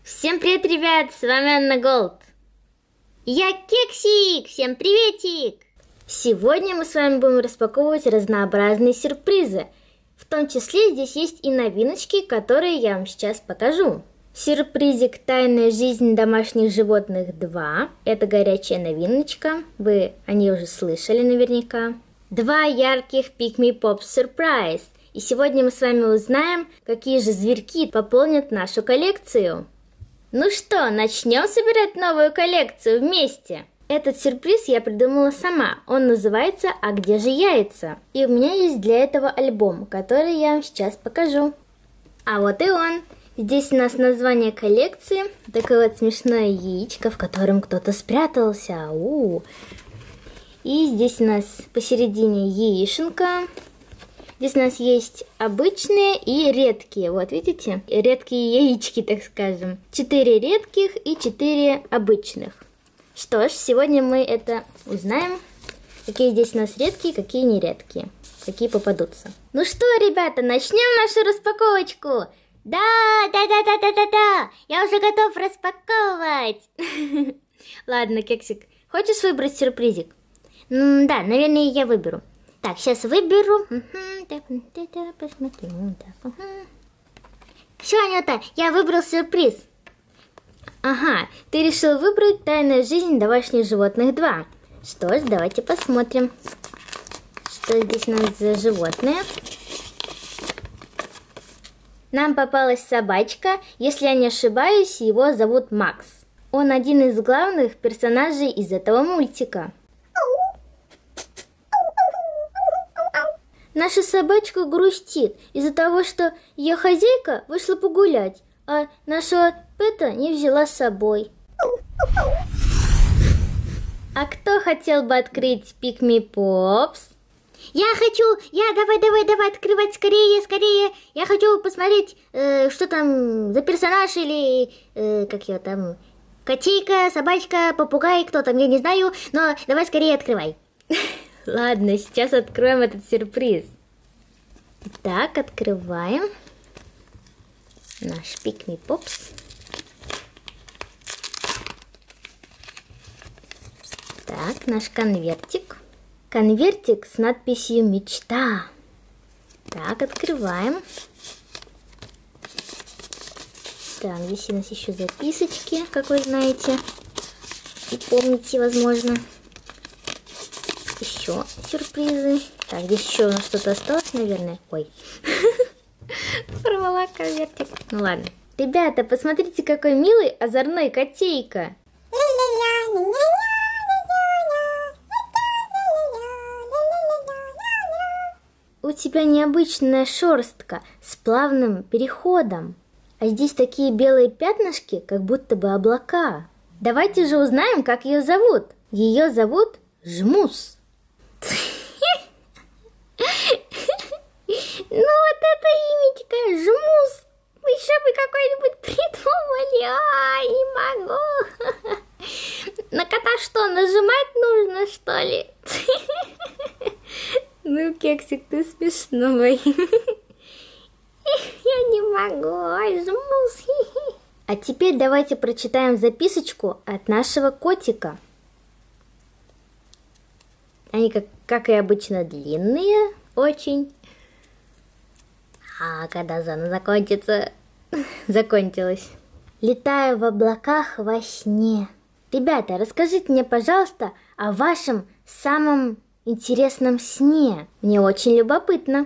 Всем привет, ребят! С вами Анна Голд. Я Кексик! Всем приветик! Сегодня мы с вами будем распаковывать разнообразные сюрпризы. В том числе здесь есть и новиночки, которые я вам сейчас покажу. Сюрпризик «Тайная жизнь домашних животных 2». Это горячая новиночка. Вы о ней уже слышали наверняка. 2 ярких Pick Me Pops Surprise. И сегодня мы с вами узнаем, какие же зверьки пополнят нашу коллекцию. Ну что, начнем собирать новую коллекцию вместе? Этот сюрприз я придумала сама. Он называется «А где же яйца?». И у меня есть для этого альбом, который я вам сейчас покажу. А вот и он. Здесь у нас название коллекции. Такое вот смешное яичко, в котором кто-то спрятался. И здесь у нас посередине яишенка. Здесь у нас есть обычные и редкие. Вот видите? Редкие яички, так скажем. 4 редких и 4 обычных. Что ж, сегодня мы это узнаем. Какие здесь у нас редкие, какие не редкие. Какие попадутся. Ну что, ребята, начнем нашу распаковочку. Да. Я уже готов распаковывать. Ладно, Кексик, хочешь выбрать сюрпризик? Да, наверное, я выберу. Так, сейчас выберу. Посмотрим. Все, Анюта, я выбрал сюрприз. Ага, ты решил выбрать «Тайная жизнь домашних животных 2». Что ж, давайте посмотрим, что здесь у нас за животное. Нам попалась собачка. Если я не ошибаюсь, его зовут Макс. Он один из главных персонажей из этого мультика. Наша собачка грустит из-за того, что ее хозяйка вышла погулять, а нашего пэта не взяла с собой. А кто хотел бы открыть Pick Me Pops? Я хочу! Давай, открывать скорее! Я хочу посмотреть, что там за персонаж или, как его там, котейка, собачка, попугай, кто там, я не знаю, но давай скорее открывай. Ладно, сейчас откроем этот сюрприз. Итак, открываем наш Pick Me Pops. Так, наш конвертик. Конвертик с надписью «Мечта». Так, открываем. Так, здесь у нас еще записочки, как вы знаете. И помните, возможно. Еще сюрпризы. Так, здесь еще у нас что-то осталось, наверное. Ой. Порвала конвертик. Ну ладно. Ребята, посмотрите, какой милый озорной котейка. У тебя необычная шерстка с плавным переходом. А здесь такие белые пятнышки, как будто бы облака. Давайте же узнаем, как ее зовут. Ее зовут Жмус. Ну вот это имечко, Жмус. Вы еще бы какой-нибудь придумали. Не могу. На кота что, нажимать нужно, что ли? Ну, Кексик, ты смешной. Я не могу, Жмус. А теперь давайте прочитаем записочку от нашего котика. Они, как и обычно, длинные очень. А когда зона закончится? Закончилась. Летаю в облаках во сне. Ребята, расскажите мне, пожалуйста, о вашем самом интересном сне. Мне очень любопытно.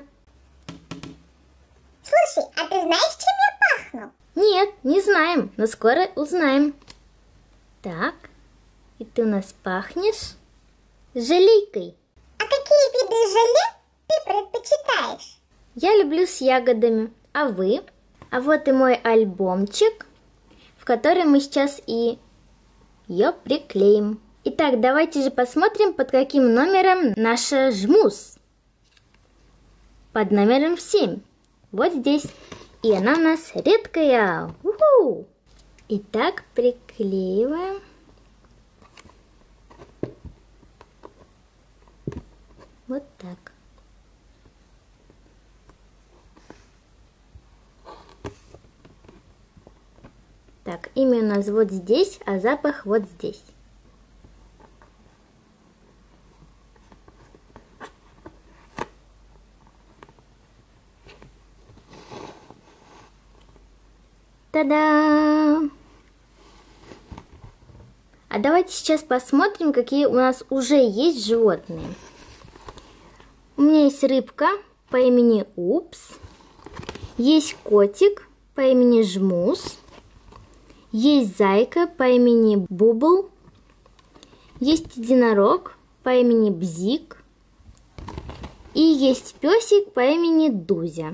Слушай, а ты знаешь, чем я пахну? Нет, не знаем, но скоро узнаем. Так, и ты у нас пахнешь желейкой. А какие виды желе ты предпочитаешь? Я люблю с ягодами, а вы? А вот и мой альбомчик, в который мы сейчас и ее приклеим. Итак, давайте же посмотрим, под каким номером наша Жмус. Под номером 7. Вот здесь. И она у нас редкая. У-ху! Итак, приклеиваем. Вот так. Так, имя у нас вот здесь, а запах вот здесь. Та-дам! А давайте сейчас посмотрим, какие у нас уже есть животные. У меня есть рыбка по имени Упс. Есть котик по имени Жмус. Есть зайка по имени Бубл. Есть единорог по имени Бзик. И есть песик по имени Дузя.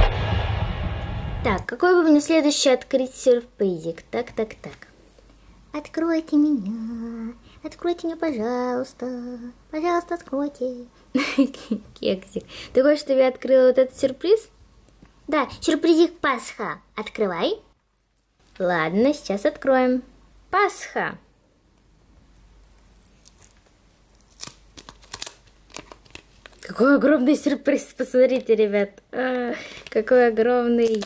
Так, какой бы мне следующий открыть сюрпризик? Так. Откройте меня, пожалуйста. Пожалуйста, откройте. Кексик, ты хочешь, чтобы я открыла вот этот сюрприз? Да, сюрпризик Пасха. Открывай. Ладно, сейчас откроем. Пасха. Какой огромный сюрприз, посмотрите, ребят. Какой огромный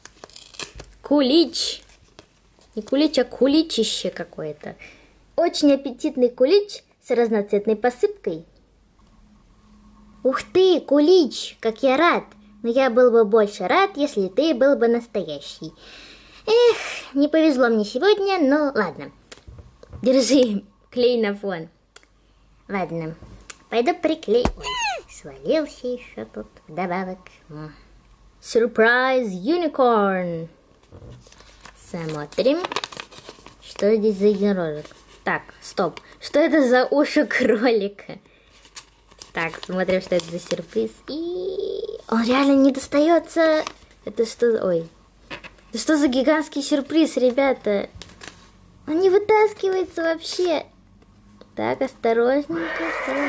кулич. Не кулич, а куличище какое-то. Очень аппетитный кулич с разноцветной посыпкой. Ух ты, кулич, как я рад. Но я был бы больше рад, если ты был бы настоящий. Эх, не повезло мне сегодня, но ладно. Держи клей на фон. Ладно, пойду приклею. Ой, свалился еще тут вдобавок. Сюрприз юникорн. Смотрим, что здесь за единорожек. Так, стоп. Что это за уши кролика? Так, смотрим, что это за сюрприз. И он реально не достается. Это что? Ой. Это что за гигантский сюрприз, ребята? Он не вытаскивается вообще. Так, осторожненько.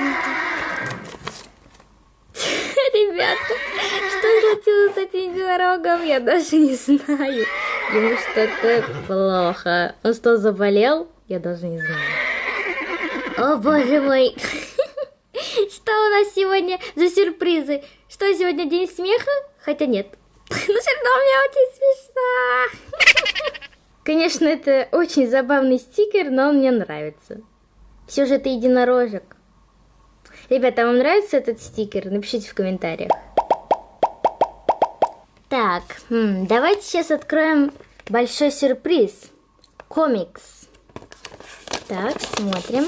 Ребята, что случилось с этим единорогом? Я даже не знаю. Ему что-то плохо. Он что, заболел? Я даже не знаю. О, боже мой. Что у нас сегодня за сюрпризы? Что, сегодня день смеха? Хотя нет. Но все равно мне очень смешно. Конечно, это очень забавный стикер, но он мне нравится. Все же это единорожек. Ребята, вам нравится этот стикер? Напишите в комментариях. Так, давайте сейчас откроем большой сюрприз. Комикс. Так, смотрим.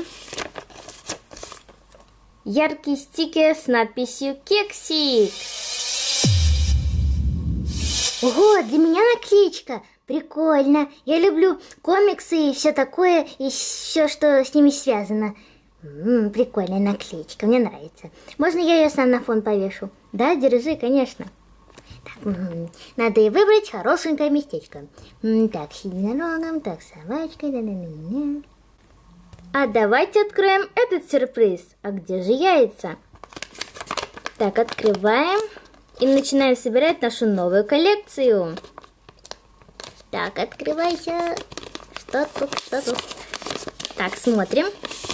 Яркий стикер с надписью «Кексик». Ого, для меня наклеечка. Прикольно. Я люблю комиксы и все такое, и все, что с ними связано. Прикольная наклеечка, мне нравится. Можно я ее сам на фон повешу? Да, держи, конечно. Так, надо и выбрать хорошенькое местечко. Так, с единорогом, так, собачкой. А давайте откроем этот сюрприз. А где же яйца? Так, открываем и начинаем собирать нашу новую коллекцию. Так, открывайся. Что тут? Так, смотрим.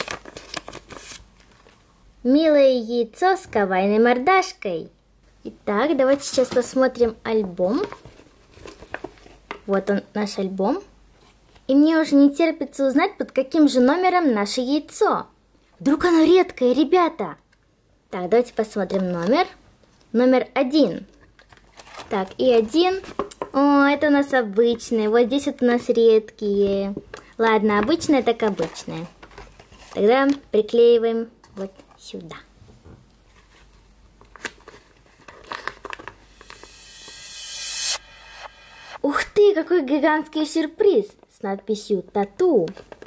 Милое яйцо с кавайной мордашкой. Итак, давайте сейчас посмотрим альбом. Вот он, наш альбом. И мне уже не терпится узнать, под каким же номером наше яйцо. Вдруг оно редкое, ребята. Так, давайте посмотрим номер. Номер 1. Так, и 1. О, это у нас обычные. Вот здесь вот у нас редкие. Ладно, обычное так обычное. Тогда приклеиваем вот сюда. Ух ты, какой гигантский сюрприз с надписью «Тату».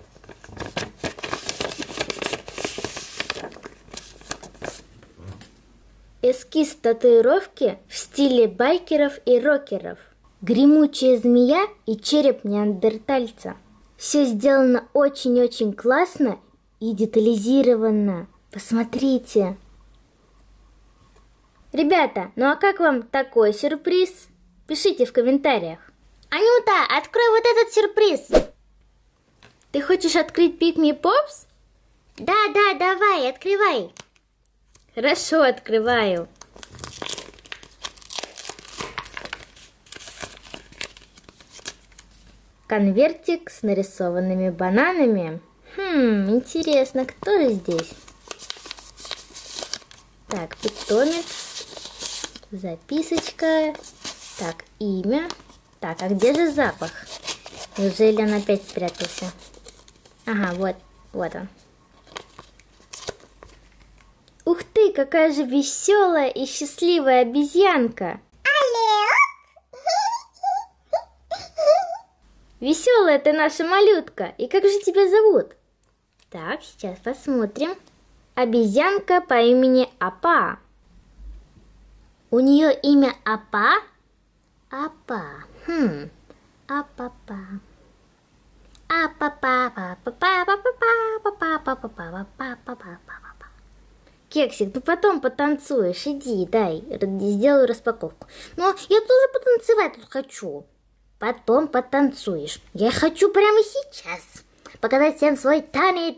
Эскиз татуировки в стиле байкеров и рокеров. Гремучая змея и череп неандертальца. Все сделано очень-очень классно и детализировано. Посмотрите. Ребята, ну а как вам такой сюрприз? Пишите в комментариях. Анюта, открой вот этот сюрприз. Ты хочешь открыть Pick Me Pops? Да, давай, открывай. Хорошо, открываю. конвертик с нарисованными бананами. Интересно, кто же здесь? Так, питомец, записочка, так, имя. Так, а где же запах? Неужели он опять спрятался? Ага, вот он. Ух ты, какая же веселая и счастливая обезьянка! Алло! Веселая ты наша малютка! И как же тебя зовут? Так, сейчас посмотрим. Обезьянка по имени Апа. У нее имя Апа? Апа. Апапа. Кексик, ну потом потанцуешь, иди, дай, сделаю распаковку. Но я тоже потанцевать тут хочу. Потом потанцуешь. Я хочу прямо сейчас показать всем свой танец.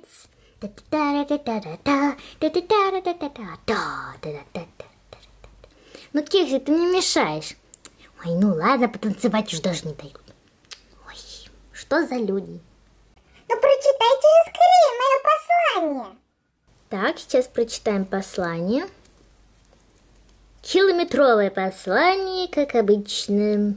Ну, Кексик, ты мне мешаешь. Ой, ну ладно, потанцевать уж даже не дают. Ой, что за люди? Ну прочитайте же скорее мое послание. Так, сейчас прочитаем послание. Километровое послание, как обычно.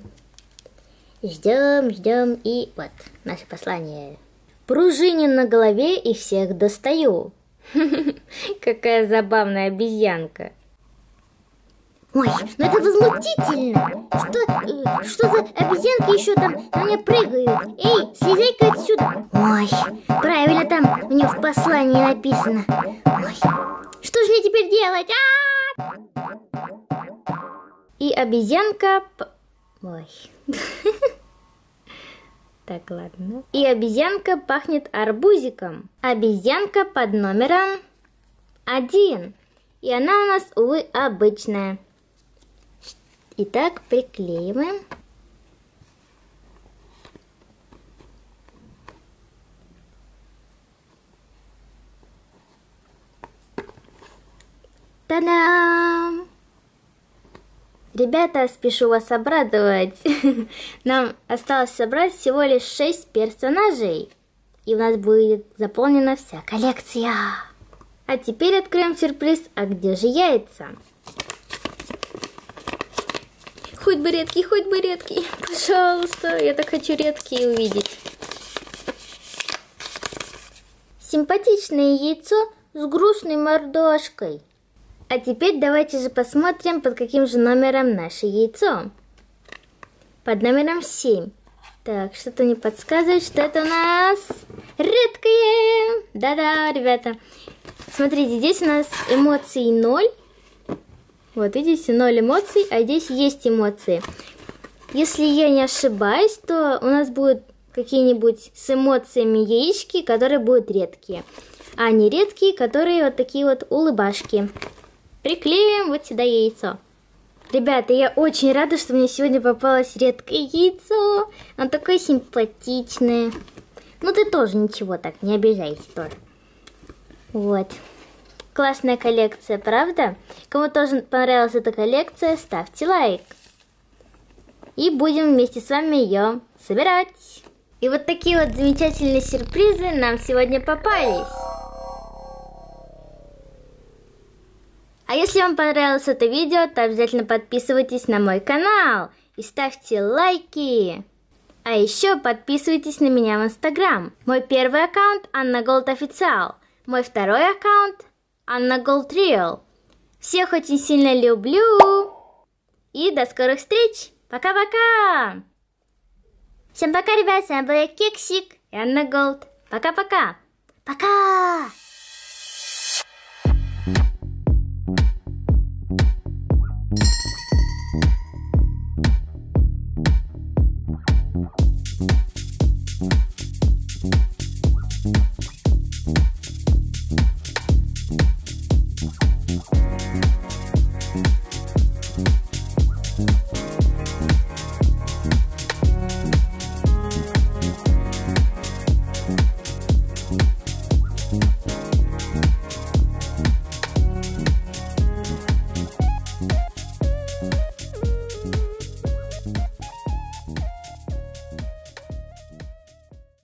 Ждем, и вот наше послание. Пружинин на голове и всех достаю. Какая забавная обезьянка. Ой, ну это возмутительно. Что за обезьянки еще там на меня прыгают? Эй, слезай-ка отсюда. Ой, правильно там у нее в послании написано. Ой, что же мне теперь делать? И обезьянка... Ой. Так, ладно. И обезьянка пахнет арбузиком. Обезьянка под номером 1. И она у нас, увы, обычная. Итак, приклеиваем. Та-дам! Ребята, спешу вас обрадовать. Нам осталось собрать всего лишь 6 персонажей. И у нас будет заполнена вся коллекция. А теперь откроем сюрприз. А где же яйца? Хоть бы редкий. Пожалуйста, я так хочу редкие увидеть. Симпатичное яйцо с грустной мордашкой. А теперь давайте же посмотрим, под каким же номером наше яйцо. Под номером 7. Так, что-то мне подсказывает, что это у нас редкое. Да-да, ребята. Смотрите, здесь у нас эмоций 0. Вот, видите, 0 эмоций, а здесь есть эмоции. Если я не ошибаюсь, то у нас будут какие-нибудь с эмоциями яички, которые будут редкие. А не редкие, которые вот такие вот улыбашки. Приклеим вот сюда яйцо. Ребята, я очень рада, что мне сегодня попалось редкое яйцо. Оно такое симпатичное. Ну ты тоже ничего так, не обижайся тоже. Вот. Классная коллекция, правда? Кому тоже понравилась эта коллекция, ставьте лайк. И будем вместе с вами ее собирать. И вот такие вот замечательные сюрпризы нам сегодня попались. А если вам понравилось это видео, то обязательно подписывайтесь на мой канал и ставьте лайки. А еще подписывайтесь на меня в Инстаграм. Мой первый аккаунт Анна Голд Официал. Мой второй аккаунт Анна Голд Реал. Всех очень сильно люблю. И до скорых встреч. Пока-пока. Всем пока, ребят. С вами был я, Кексик и Анна Голд. Пока-пока. Пока.